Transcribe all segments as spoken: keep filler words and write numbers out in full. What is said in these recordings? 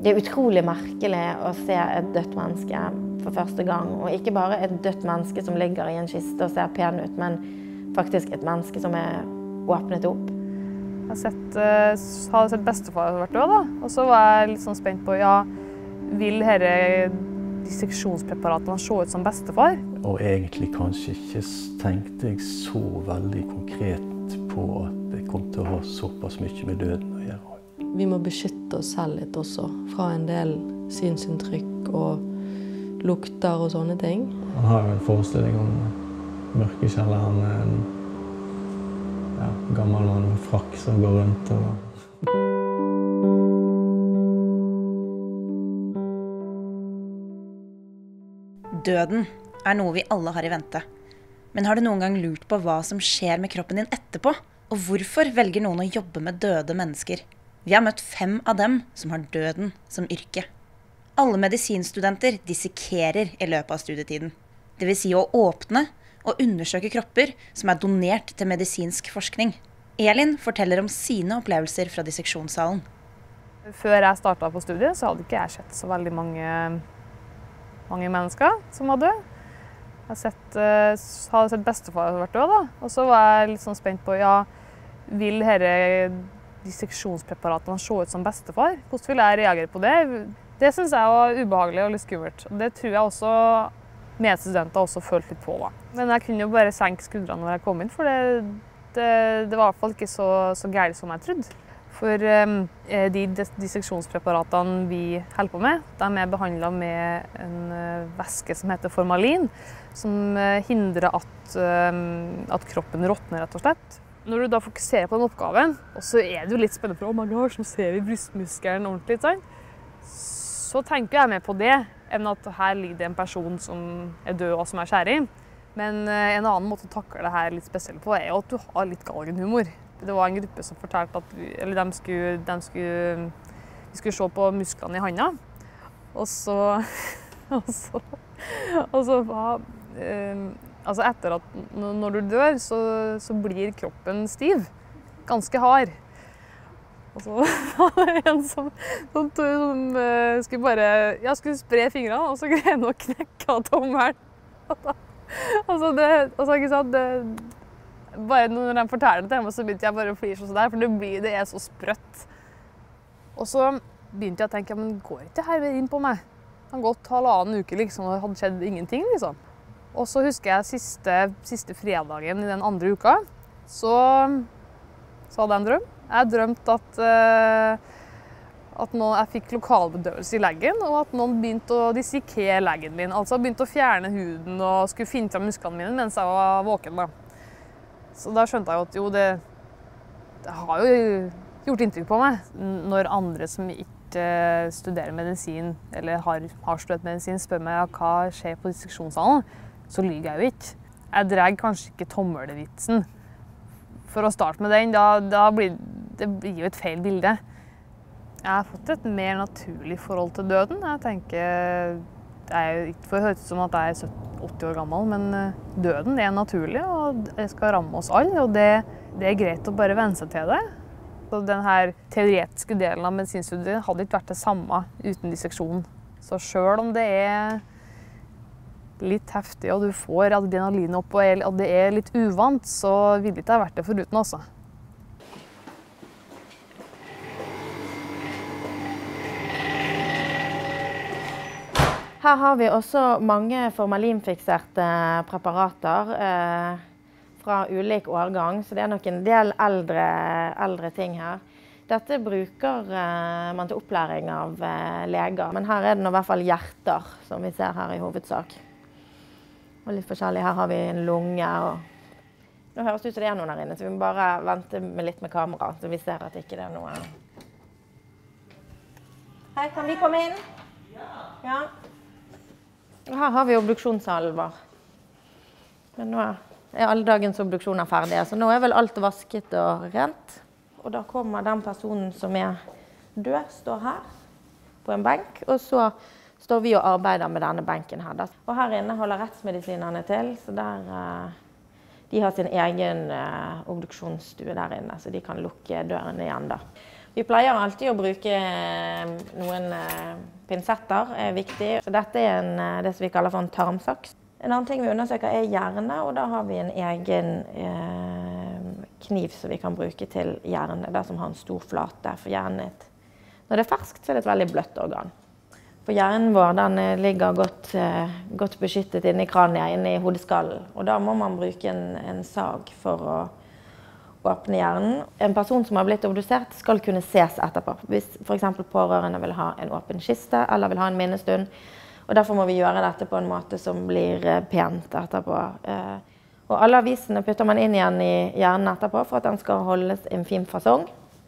Det er utrolig merkelig å se et dødt menneske for første gang, og ikke bare et dødt menneske som ligger i en kiste og ser pen ut, men faktisk et menneske som er åpnet opp. Jeg har sett, uh, hadde sett bestefar vært død, da. Og så var jeg litt sånn spent på, ja, vil disse disseksjonspreparatene se ut som bestefar? Og egentlig kanskje ikke tenkte jeg så veldig konkret på at det kom til å ha såpass mye med døden å gjøre. Vi må beskytte oss selv litt også, fra en del synsinntrykk og lukter og sånne ting. Han har jo en forestilling om mørkekjelleren med en ja, gammel mann med frakk som går rundt. Og Døden er noe vi alle har i vente. Men har du noen gang lurt på hva som skjer med kroppen din etterpå? Og hvorfor velger noen å jobbe med døde mennesker? Vi har møtt fem av dem som har døden som yrke. Alle medisinstudenter dissekerer i løpet av studietiden. Det vil si å åpne og undersøke kropper som er donert til medisinsk forskning. Elin forteller om sine opplevelser fra disseksjonssalen. Før jeg startet på studiet, så hadde ikke jeg sett så veldig mange, mange mennesker som var døde. Jeg har sett, uh, hadde sett bestefar vært død, da. Og så var jeg litt sånn spent på, ja, vil disse disseksjonspreparatene se ut som bestefar? Hvordan vil jeg reagere på det? Det synes jeg var ubehagelig og litt skummelt. Og det tror jeg også medstudenter også følte litt på. Da. Men jeg kunne jo bare senke skuldrene når jeg kom inn, for det, det, det var i hvert fall ikke så, så gærent som jeg trodde. For um, de disseksjonspreparatene vi holder på med, de er behandlet med en uh, væske som heter formalin, som uh, hindrer at, um, at kroppen råtner, rett og slett. Når du da fokuserer på den oppgaven, og så er det jo litt spennende for, oh my gosh, nå ser vi brystmuskelen ordentlig, sånn. Så tenker jeg mer på det, enn at her ligger det en person som er død og som er skjærig. Men en annen måte å takle det her litt spesielt på er at du har litt galgenhumor. Det var en gruppe som fortalte at vi, eller de skulle, de skulle, vi skulle se på musklene i handa. Og så, og så, og så var, eh, altså etter at når du dør, så, så blir kroppen stiv, ganske hard. Og så var det en som, som, som uh, skulle bare, ja, skulle spre fingrene, og så greide han å knekke av tommelen. Altså det, altså ikke sant, det, bare når de forteller det til meg, så begynte jeg bare å flire sånn der, for det, blir, det er så sprøtt. Og så begynte jeg å tenke, men går ikke det her inn på meg? Det har gått halvannen uke liksom, og det hadde skjedd ingenting liksom. Og så husker jeg siste, siste fredagen i den andre uka, så, så hadde jeg en drøm. Jeg drømte at, uh, at noen, jeg fikk lokalbedøvelse i leggen, og at noen begynte å dissekere leggen min. Altså begynte å fjerne huden og skulle finne fram musklene mine mens jeg var våken. Da. Så da skjønte jeg at jo, det, det har jo gjort inntrykk på meg. Når andre som ikke studerer medisin, eller har, har studert medisin, spør meg hva skjer på disseksjonssalen, så lyver jeg jo ikke. Jeg drar kanskje ikke tommelvitsen. For å starte med den, da, da blir det blir jo et feil bilde. Jeg har fått et mer naturlig forhold til døden. Jeg tenker, det er jo ikke for å høres ut som at jeg er sytti åtti år gammel, men døden er naturlig, og det skal ramme oss alle, og det, det er greit å bare venne seg til det. Så denne teoretiske delen av medisinstudiet hadde ikke vært det samme uten disseksjon. Så selv om det er litt heftig, og du får adrenalin opp, og det er litt uvant, så vil det ikke ha vært det foruten også. Her har vi også mange formalinfikserte preparater eh, fra ulik årgang, så det er nok en del eldre, eldre ting her. Dette bruker eh, man til opplæring av eh, leger, men her er det nå i hvert fall hjerter, som vi ser her i hovedsak. Og litt forskjellig. Her har vi en lunge. Og nå høres det ut som det er noen her inne, så vi må bare vente med litt med kamera, så vi ser at ikke det er noe. Hei, kan vi komme inn? Ja. Og her har vi obduksjonssalen vår. Men nå er alle dagens obduksjoner ferdige, så nå er vel alt vasket og rent. Og da kommer den personen som er død, står her på en benk, og så står vi og arbeider med denne benken her. Og her inne holder rettsmedisinerne til, så der, de har sin egen obduksjonsstue der inne, så de kan lukke dørene igjen da. Vi pleier alltid å bruke noen pinsetter, er viktig. Så dette er en, det som vi kaller for en tarmsaks. En annen ting vi undersøker er hjerne, og da har vi en egen eh, kniv som vi kan bruke til hjerne, der som har en stor flate for hjernen. Når det er ferskt, så er det et veldig bløtt organ. For hjernen vår den ligger godt, eh, godt beskyttet inne i kraniet, inne i hodeskallen. Og da må man bruke en, en sag for å åpne hjernen. En person som har blitt obdusert skal kunne ses etterpå. Hvis for eksempel pårørende vil ha en åpen kiste eller vil ha en minnestund. Og derfor må vi gjøre dette på en måte som blir pent etterpå. Og alle avisene putter man inn igjen i hjernen etterpå for at den skal holdes i en fin fasong,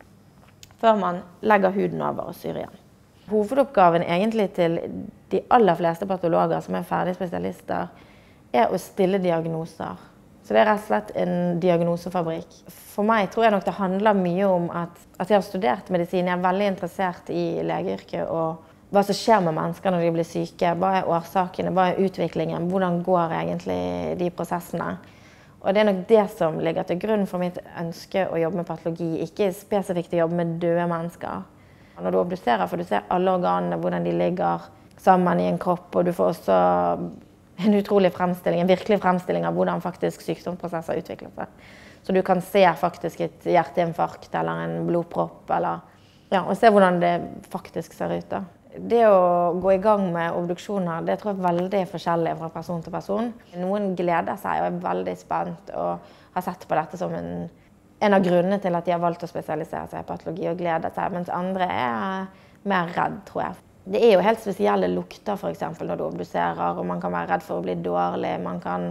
før man legger huden over og syr igjen. Hovedoppgaven egentlig til de aller fleste patologer som er ferdige spesialister, er å stille diagnoser. Så det er rett og slett en diagnosefabrikk. For meg tror jeg nok det handler mye om at, at jeg har studert medisin. Jeg er veldig interessert i legeyrket og hva som skjer med mennesker når de blir syke. Hva er årsakene, hva er utviklingen, hvordan går egentlig de prosessene. Og det er nok det som ligger til grunn for mitt ønske å jobbe med patologi, ikke spesifikt å jobbe med døde mennesker. Når du obduserer, får du se alle organene, hvordan de ligger sammen i en kropp, og du får også en utrolig fremstilling, en virkelig fremstilling av hvordan faktisk sykdomsprosesser utvikler seg. Så du kan se faktisk et hjerteinfarkt eller en blodpropp, eller, ja, og se hvordan det faktisk ser ut da. Det å gå i gang med obduksjoner, det tror jeg er veldig forskjellig fra person til person. Noen gleder seg og er veldig spent og har sett på dette som en, en av grunnene til at de har valgt å spesialisere seg i patologi og gleder seg, mens andre er mer redd, tror jeg. Det er jo helt spesielle lukter for eksempel når du obduserer, og man kan være redd for å bli dårlig, man kan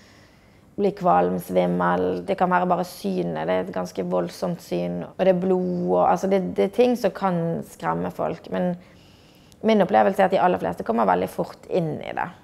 bli kvalm, svimmel, det kan være bare synet, det er et ganske voldsomt syn, og det er blod, og, altså det, det er ting som kan skremme folk, men min opplevelse er at de aller fleste kommer veldig fort inn i det.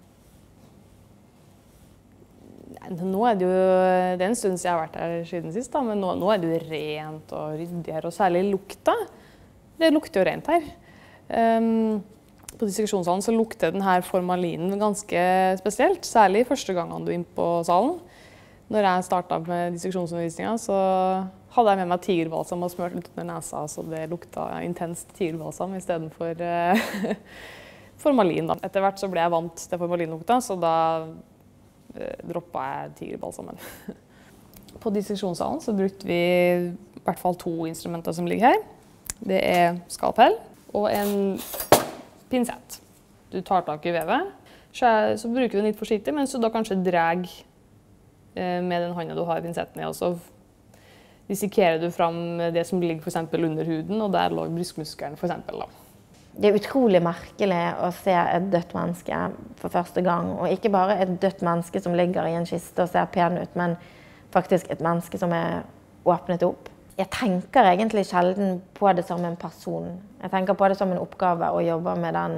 Nå er det jo, det er en stund siden jeg har vært her siden sist, da, men nå, nå er det jo rent og ryddig her, og særlig lukta. Det lukter jo rent her. Um, på disseksjonssalen så lukter denne formalinen ganske spesielt, særlig første gangen du er inne på salen. Når jeg startet med disseksjonsundervisningen, så hadde jeg med meg tigerbalsam og smørt litt under nesa, så det lukta intenst tigerbalsam i stedet for uh, formalin. Da. Etter hvert så ble jeg vant til formalinlukta, så da uh, droppet jeg tigerbalsamen. På disseksjonssalen så brukte vi i hvert fall to instrumenter som ligger her. Det er skalpell og en pinsett. Du tar tak i vevet, så bruker du den litt forsiktig, men så da kanskje dreg med den hånda du har pinsetten i, og så dissekerer du fram det som ligger for eksempel under huden, og der lå brystmuskelen for eksempel. Da. Det er utrolig merkelig å se et dødt menneske for første gang, og ikke bare et dødt menneske som ligger i en kiste og ser pen ut, men faktisk et menneske som er åpnet opp. Jeg tenker egentlig sjelden på det som en person. Jeg tenker på det som en oppgave å jobbe med den,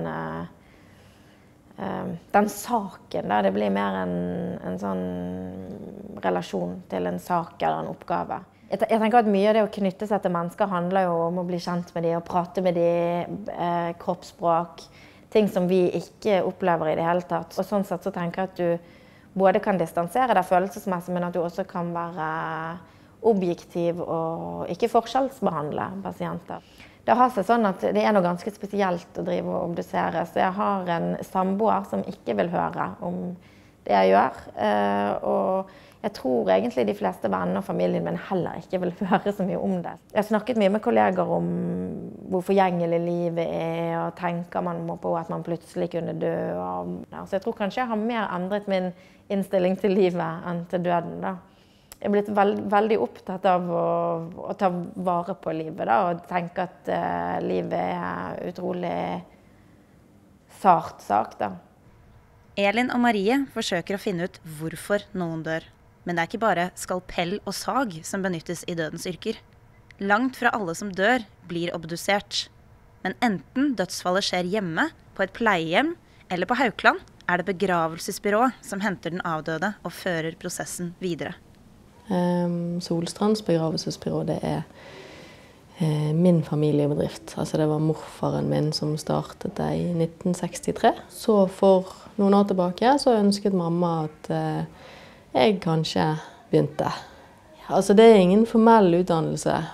uh, den saken. Da. Det blir mer en, en sånn relasjon til en sak eller en oppgave. Jeg, jeg tenker at mye av det å knytte seg til mennesker handler jo om å bli kjent med dem og prate med dem, uh, kroppsspråk, ting som vi ikke opplever i det hele tatt. Og sånn sett så tenker jeg at du både kan distansere deg følelsesmessig, men at du også kan være objektiv og ikke forskjellsbehandle pasienter. Det har seg sånn at det er noe ganske spesielt å drive og obdusere, så jeg har en samboer som ikke vil høre om det jeg gjør, og jeg tror egentlig de fleste venner og familien min heller ikke vil høre så mye om det. Jeg har snakket mye med kolleger om hvor forgjengelig livet er, og tenker man på at man plutselig kunne dø. Så jeg tror kanskje jeg har mer endret min innstilling til livet enn til døden da. Jeg er blitt veld, veldig opptatt av å, å ta vare på livet da, og tenke at uh, livet er utrolig sart sak. Da. Elin og Marie forsøker å finne ut hvorfor noen dør. Men det er ikke bare skalpell og sag som benyttes i dødens yrker. Langt fra alle som dør blir obdusert. Men enten dødsfallet skjer hjemme, på et pleiehjem eller på Haukeland, er det begravelsesbyrået som henter den avdøde og fører prosessen videre. Um, Solstrands begravelsesbyrå, det er uh, min familiebedrift. Altså det var morfaren min som startet det i nitten sekstitre. Så for noen år tilbake så ønsket mamma at uh, jeg kanskje begynte. Altså det er ingen formell utdannelse.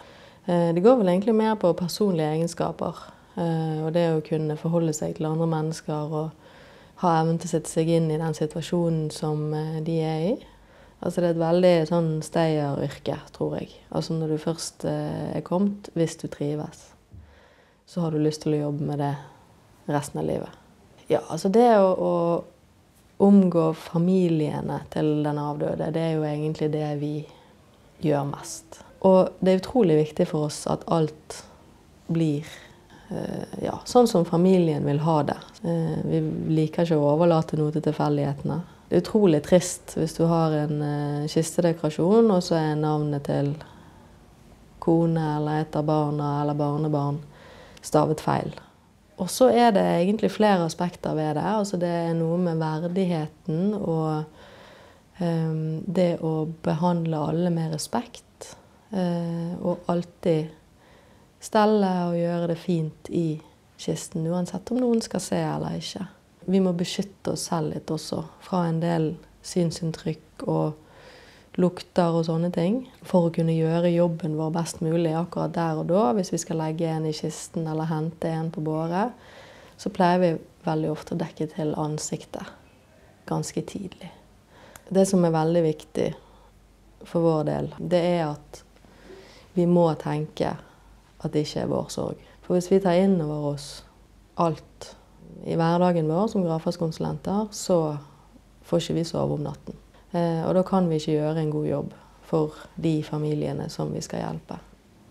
Det går vel egentlig mer på personlige egenskaper, og det å kunne forholde seg til andre mennesker og ha evnen til å sette seg inn i den situasjonen som de er i. Altså det er et veldig sånn steier-yrke, tror jeg. Altså når du først er kommet, hvis du trives, så har du lyst til å jobbe med det resten av livet. Ja, altså det å, å omgå familiene til den avdøde, det er jo egentlig det vi gjør mest. Og det er utrolig viktig for oss at alt blir eh, ja, sånn som familien vil ha det. Eh, vi liker ikke å overlate noe til tilfeldighetene. Det er utrolig trist hvis du har en eh, kistedekorasjon, og så er navnet til kone eller et av barna eller barnebarn stavet feil. Og så er det egentlig flere aspekter ved det. Altså det er noe med verdigheten og eh, det å behandle alle med respekt. Uh, og alltid stelle og gjøre det fint i kisten, uansett om noen skal se eller ikke. Vi må beskytte oss selv litt også, fra en del synsinntrykk og lukter og sånne ting, for å kunne gjøre jobben vår best mulig akkurat der og da. Hvis vi skal legge en i kisten eller hente en på båret, så pleier vi veldig ofte å dekke til ansiktet ganske tidlig. Det som er veldig viktig for vår del, det er at vi må tenke at det ikke er vår sorg. For hvis vi tar inn over oss alt i hverdagen vår som gravferdskonsulenter, så får ikke vi sove om natten. Eh, og da kan vi ikke gjøre en god jobb for de familiene som vi skal hjelpe.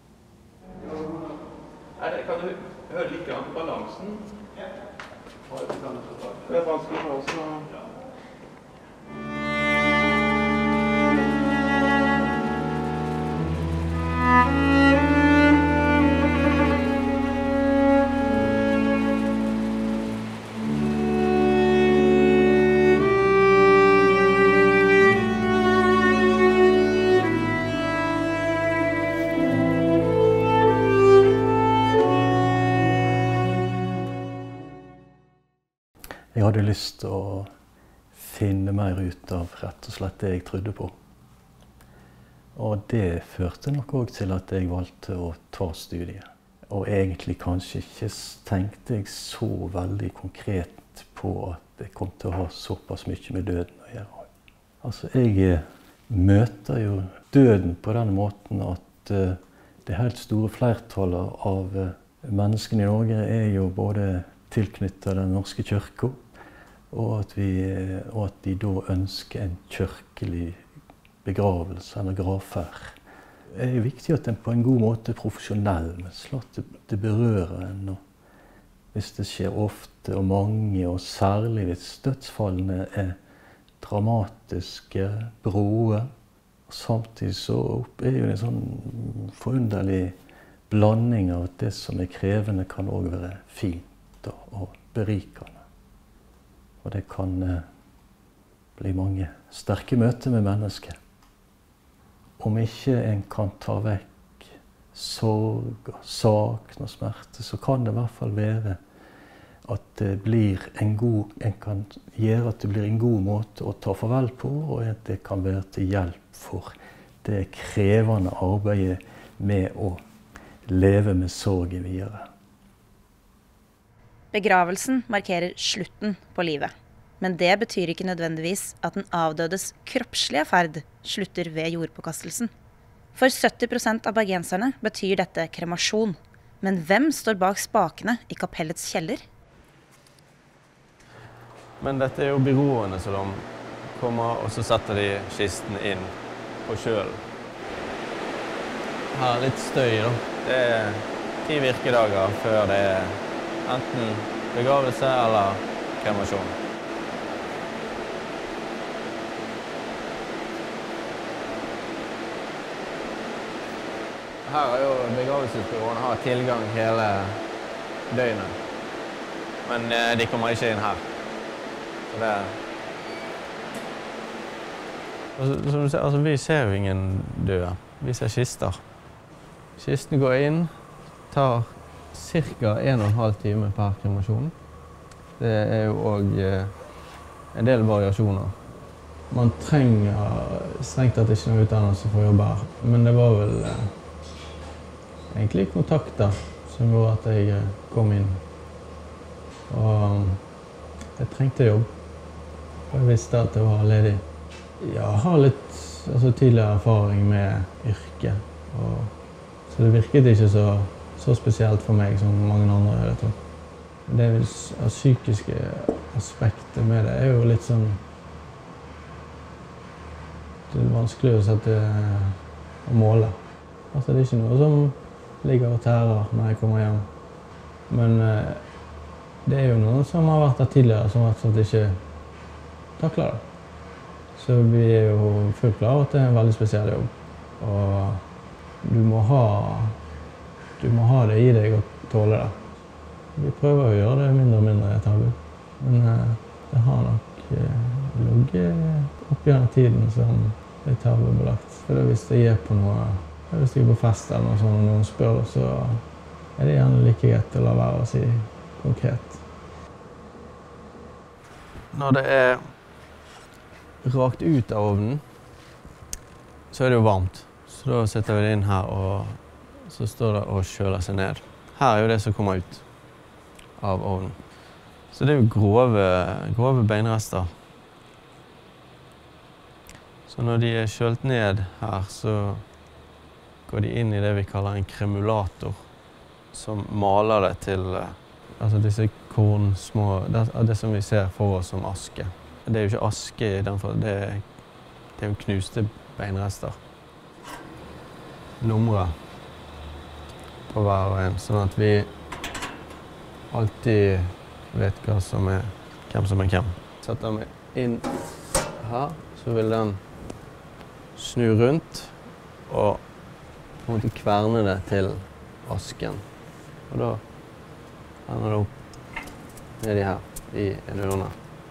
Er det, kan du høre litt grann på balansen? Ja. Det er vanskelig for oss å... Jeg hadde lyst til å finne mer ut av rett og slett det jeg trodde på. Og det førte nok også til at jeg valgte å ta studiet. Og egentlig kanskje ikke tenkte jeg så veldig konkret på at det kom til å ha såpass mye med døden å gjøre. Altså, jeg møter jo døden på den måten at det helt store flertallet av menneskene i Norge er jo både tilknyttet den norske kirken, og at, vi, og at de da ønsker en kirkelig begravelse eller gravferd. Det er jo viktig at en på en god måte er profesjonell, men slett det, det berører en. Og hvis det skjer ofte og mange, og særlig hvis dødsfallene er dramatiske, broe, og samtidig så er jo det en sånn forunderlig blanding av at det som er krevende kan også være fint og berikende. Og det kan eh, bli mange sterke møter med mennesker. Om ikke en kan ta vekk sorg, sakn og smerte, så kan det i hvert fall være at det blir en god, en kan gjøre at det blir en god måte å ta farvel på, og at det kan være til hjelp for det krevende arbeidet med å leve med sorgen videre. Begravelsen markerer slutten på livet. Men det betyr ikke nødvendigvis at den avdødes kroppslige ferd slutter ved jordpåkastelsen. For sytti prosent av bergenserne betyr dette kremasjon. Men hvem står bak spakene i kapellets kjeller? Men dette er jo byråene som de kommer, og så setter de kisten inn på kjølen. Her er litt støy da. Det er ti virkedager før det er enten begravelse eller kremasjon. Her er jo begravelsesbyråene har tilgang hele døgnet. Men eh, de kommer ikke inn her. Så det er... Altså, som du ser, altså, vi ser jo ingen døde. Vi ser kister. Kisten går inn, tar cirka en og en halv time per kremasjon. Det er jo også eh, en del variasjoner. Man trenger strengt tatt ikke noe utdannelse for å jobbe her. Men det var vel... Eh, egentlig kontakter som gjorde at jeg kom inn. Og jeg trengte jobb. Og jeg visste at det var ledig. Jeg har litt altså, tidligere erfaring med yrke. Og, så det virket ikke så, så spesielt for meg som mange andre. Jeg tror. Det psykiske aspektet med det er jo litt sånn det er vanskelig å sette og måle. Altså, det er ikke noe som ligger og tærer når jeg kommer hjem. Men eh, det er jo noen som har vært der tidligere som rett og slett ikke takler det. Så vi er jo fullt klar over at det er en veldig spesiell jobb. Og du må ha, du må ha det i deg og tåle det. Vi prøver å gjøre det mindre og mindre tabu. Men eh, det har nok eh, ligget opp gjennom tiden som det er tabubelagt. For hvis jeg er på noe, hvis jeg er på fest eller noe sånt, og noen spør, så er det gjerne like greit å la være å si konkret. Når det er rakt ut av ovnen, så er det jo varmt. Så da setter vi det inn her, og så står det og kjøler seg ned. Her er jo det som kommer ut av ovnen. Så det er jo grove, grove beinrester. Så når de er kjølt ned her, så går de inn i det vi kaller en kremulator, som maler det til altså disse korn, små, det, det som vi ser for oss som aske. Det er jo ikke aske i den form, det, det er jo knuste beinrester. Numre på hver og en, sånn at vi alltid vet hva som er, hvem som er hvem. Setter vi inn her, så vil den snu rundt og på en måte kverne det til asken. Og da ender det opp nedi her i en urne.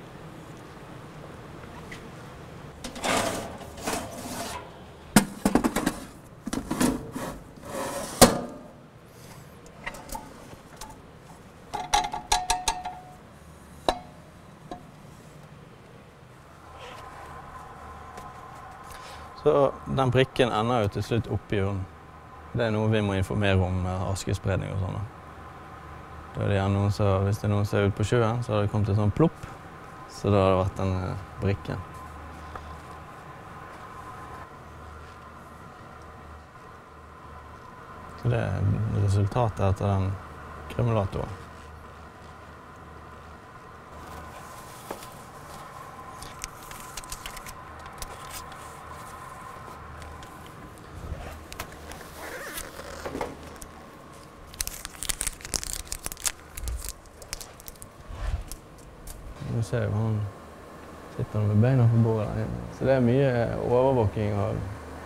Så den brikken ender jo til slutt opp i urnen. Det er noe vi må informere om med askespredning og sånn. Da er det gjerne noen som, hvis det er noen som er ute på sjøen, så har det kommet et sånn plopp. Så da har det vært den brikken. Så det er resultatet etter den kremulatoren. Du ser jo han sitter med beina på bordet der inne. Så det er mye overvåking av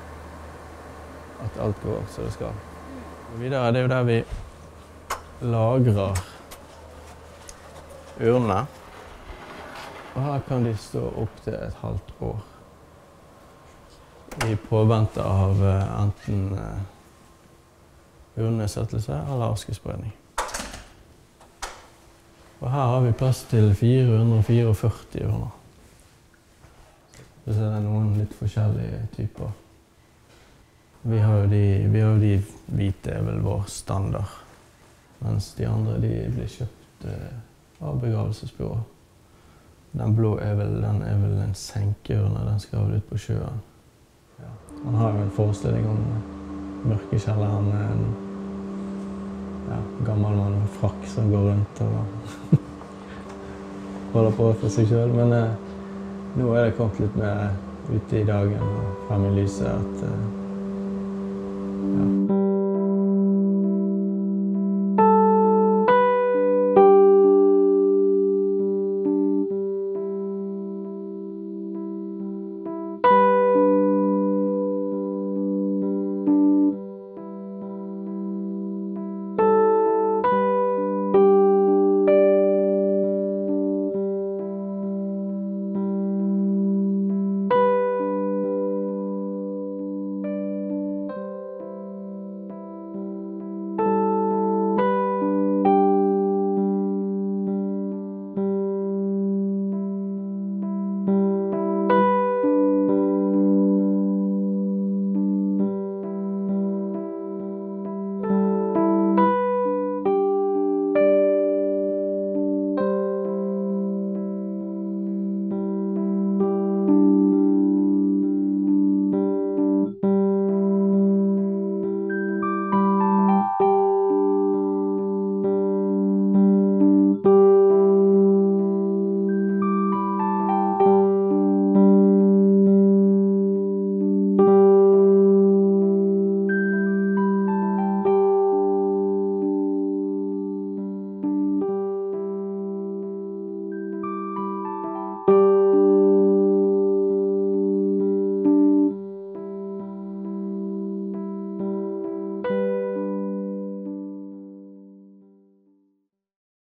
at alt går som det skal. Og videre det er jo der vi lagrer urnene. Og her kan de stå opp til et halvt år. I påvente av enten urnesettelse eller askespredning. Og her har vi plass til fire hundre fireogførti urner. Så det er noen litt forskjellige typer. Vi har jo de, vi har jo de hvite er vel vår standard, mens de andre de blir kjøpt eh, av begravelsesbyrå. Den blå er vel, den er vel en senkeurne, den skal vel ut på sjøen. Ja. Man har jo en forestilling om mørkekjelleren med en ja, gammel mann med frakk som går rundt og holder på for seg selv. Men eh, nå er det kommet litt mer ute i dagen og frem i lyset at eh,